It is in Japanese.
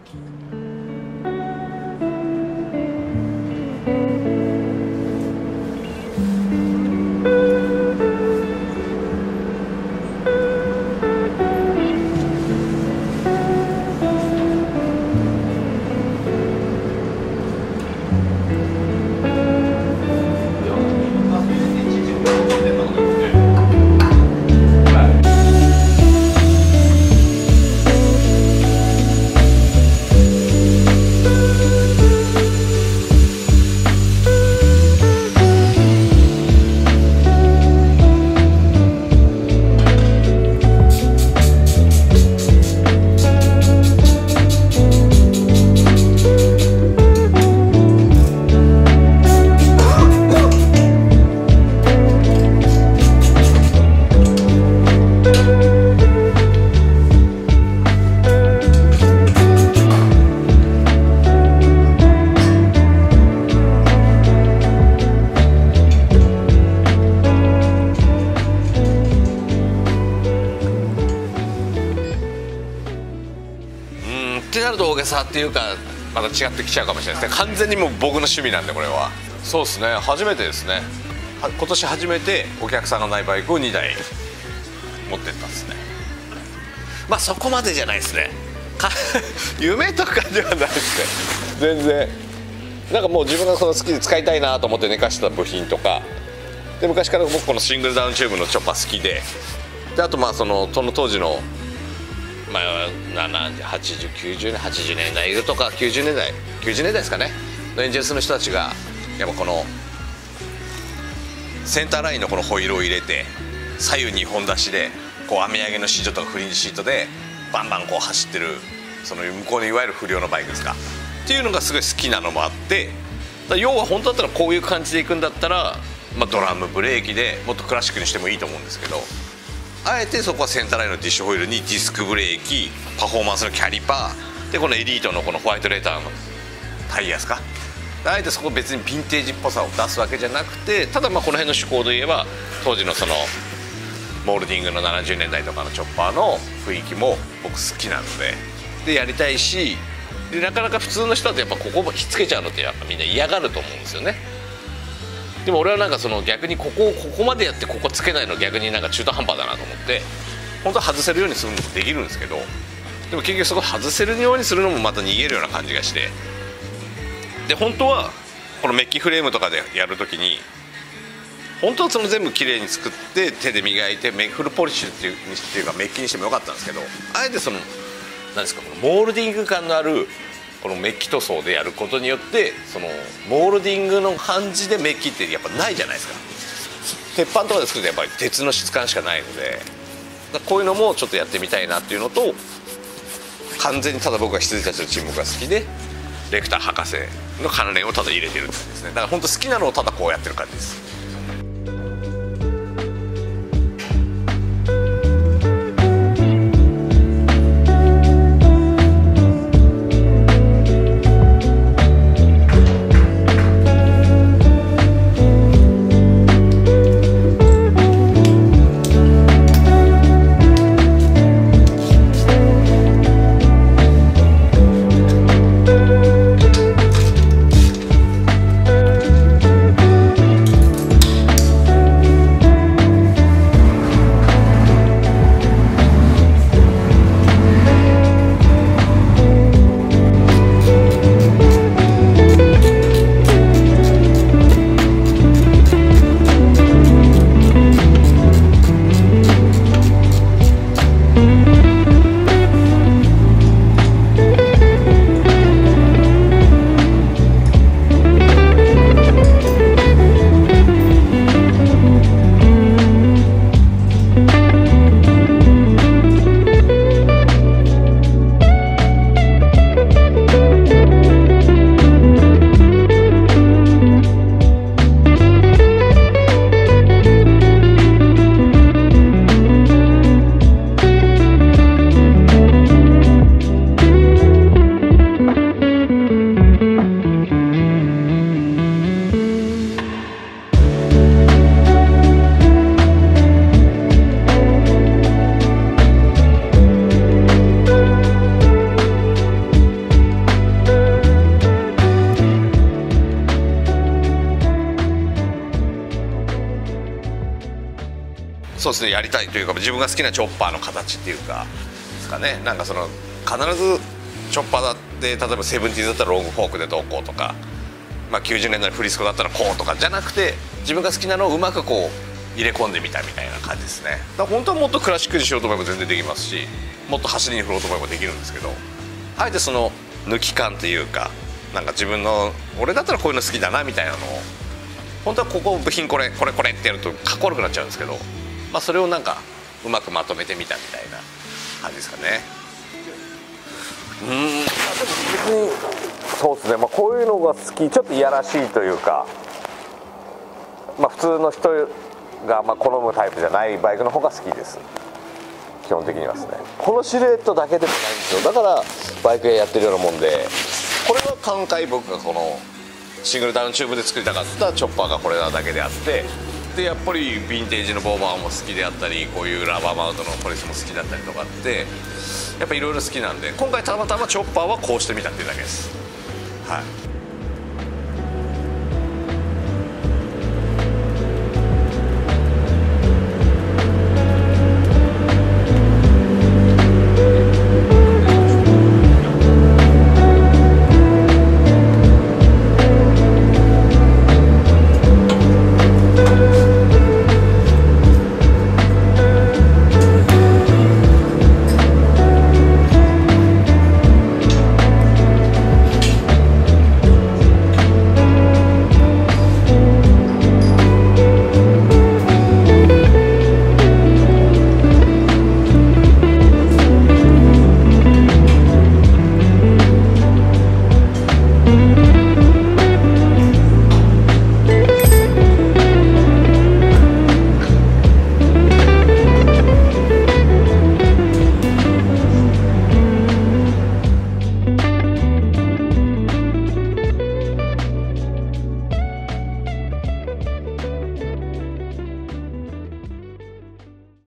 ってなると大げさっていうかまた違ってきちゃうかもしれないですね。完全にもう僕の趣味なんでこれは。そうですね、初めてですね。今年初めてお客さんがないバイクを2台持ってったんですね。まあそこまでじゃないですね。夢とかではないですね。全然なんかもう自分がその好きで使いたいなと思って寝かしてた部品とかで、昔から僕このシングルダウンチューブのチョッパー好きで、あとまあその当時のまあ80、90年、80年代とか90年代ですかねのエンジェルスの人たちがやっぱこのセンターラインのこのホイールを入れて左右2本出しでこう網上げのシートとかフリンジシートでバンバンこう走ってるその向こうのいわゆる不良のバイクですかっていうのがすごい好きなのもあって、要は本当だったらこういう感じでいくんだったら、まあ、ドラムブレーキでもっとクラシックにしてもいいと思うんですけど、あえてそこはセンターラインのディッシュホイールにディスクブレーキ、パフォーマンスのキャリパーでこのエリートのこのホワイトレーターのタイヤですか、あえてそこ別にヴィンテージっぽさを出すわけじゃなくて、ただまあこの辺の趣向で言えば当時のそのモールディングの70年代とかのチョッパーの雰囲気も僕好きなのでやりたいし、でなかなか普通の人だとやっぱここもひっつけちゃうのってやっぱみんな嫌がると思うんですよね。でも俺はなんかその逆にここまでやってここつけないの逆になんか中途半端だなと思って、本当は外せるようにするのもできるんですけど、でも結局そこ外せるようにするのもまた逃げるような感じがして、で本当はこのメッキフレームとかでやるときに本当はその全部きれいに作って手で磨いてフルポリッシュっていうかメッキにしてもよかったんですけど、あえてその何ですか、このモールディング感のあるこのメッキ塗装でやることによってそのモールディングの感じでメッキってやっぱないじゃないですか。鉄板とかで作るとやっぱり鉄の質感しかないので、こういうのもちょっとやってみたいなっていうのと、完全にただ僕が羊たちの沈黙が好きでレクター博士の関連をただ入れてるって感じですね。だから本当好きなのをただこうやってる感じです。 そうですね、やりたいというか自分が好きなチョッパーの形っていうかですかね。なんかその必ずチョッパーだって例えばセブンティーズだったらロングフォークでどうこうとか、まあ、90年代のフリスコだったらこうとかじゃなくて、自分が好きなのをうまくこう入れ込んでみたみたいな感じですね。だから本当はもっとクラシックにしようと思えば全然できますし、もっと走りに振ろうと思えばできるんですけど、あえてその抜き感っていうか、なんか自分の俺だったらこういうの好きだなみたいなのを、本当はここ部品これってやるとかっこ悪くなっちゃうんですけど、まあ、それをなんかうまくまとめてみたみたいな感じですかね。でも別にそうですね、まあ、こういうのが好き、ちょっといやらしいというか、まあ、普通の人がまあ好むタイプじゃないバイクの方が好きです、基本的にはですね。このシルエットだけでもないんですよ。だからバイク屋やってるようなもんで、これは今回僕がこのシングルダウンチューブで作りたかったチョッパーがこれなだけであって、でやっぱりヴィンテージのボーバーも好きであったり、こういうラバーマウントのポリスも好きだったりとかって、やっぱいろいろ好きなんで、今回たまたまチョッパーはこうしてみたっていうだけです。はい。